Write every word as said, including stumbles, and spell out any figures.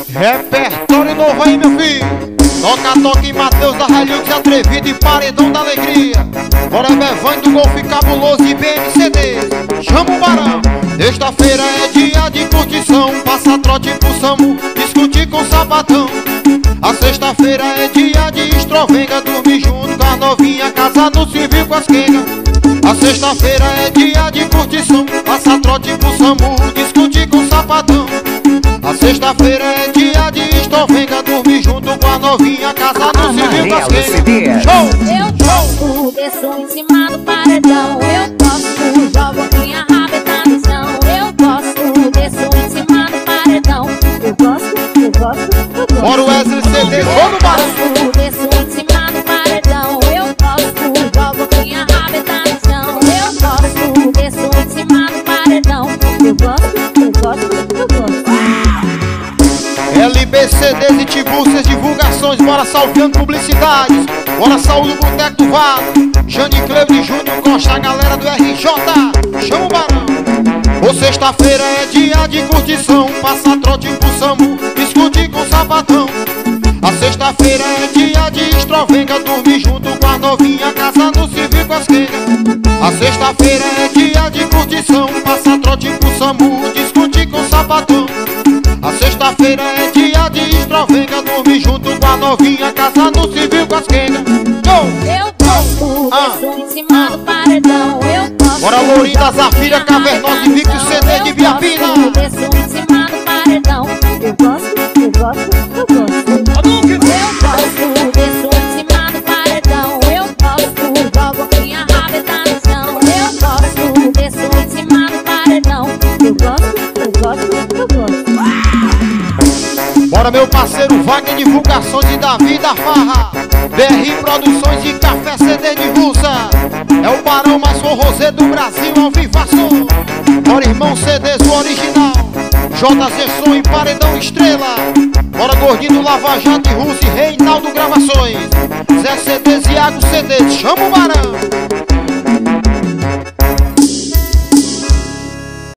Repertório novo aí, meu filho. Toca, toca em Mateus da Hilux, atrevido e paredão da alegria. Bora Evandro, golfe cabuloso e B M C D. Chama o barão. Sexta-feira é dia de curtição, passa trote pro Samu, discutir com o sapatão. A sexta-feira é dia de estrovenga, dormir junto com a novinha, casa no civil com as quengas. A sexta-feira é dia de curtição, passa trote pro Samu, discutir com o sapatão. A sexta-feira é dia de estrovenga, dormir junto com a novinha, casa no civil com as quengas. Show! Eu posso, desço em cima do paredão. Eu posso, jogo minha rabeta no chão. Eu posso, desço em cima do paredão. Eu gosto, eu gosto, eu gosto. Bora o Wesley C D, vou no barão. Eu desço em cima do paredão. Eu posso, jogo minha rabeta no chão. Eu posso, desço em cima do paredão. Eu gosto, eu gosto, eu gosto. L B C Ds e Tiburcias, divulgações, bora salveando publicidades. Bora saúde do Boteco do Vale, Jane Cleude, Júnior Costa, a galera do R J, chama o barão. Ô, sexta-feira é dia de curtição, passa trote pro Samu, discutir com o sapatão. A sexta-feira é dia de estrovenga, dormir junto com a novinha, casa no civil com as quengas. A sexta-feira é dia de curtição, passa trote pro Samu, discutir com o sapatão. A sexta-feira é dia de estrovenga, dormir junto com a novinha, casa no civil com as quengas. Eu posso, ah. desço em cima do paredão. Eu posso. Bora Lourinda, Zafira, Cavernosa e Victor C D de Biapina. Eu desço em cima do paredão. Eu gosto, eu gosto, eu gosto. Eu posso, desço em cima do paredão. Eu posso, jogo minha rabeta no chão. Eu posso, desço em cima do paredão. Eu gosto, eu gosto, eu gosto. Bora meu parceiro Wagner, divulgações e Davi da Farra, B R Produções e Café C D de Vulsa. É o barão mais forrozeiro do Brasil, ao vivaço. Bora irmão C Ds, o original, J Z Som e Paredão Estrela. Bora gordinho do Lava Jato e Russo e Reinaldo Gravações, Zé C Ds e Iago C Ds, chama o barão.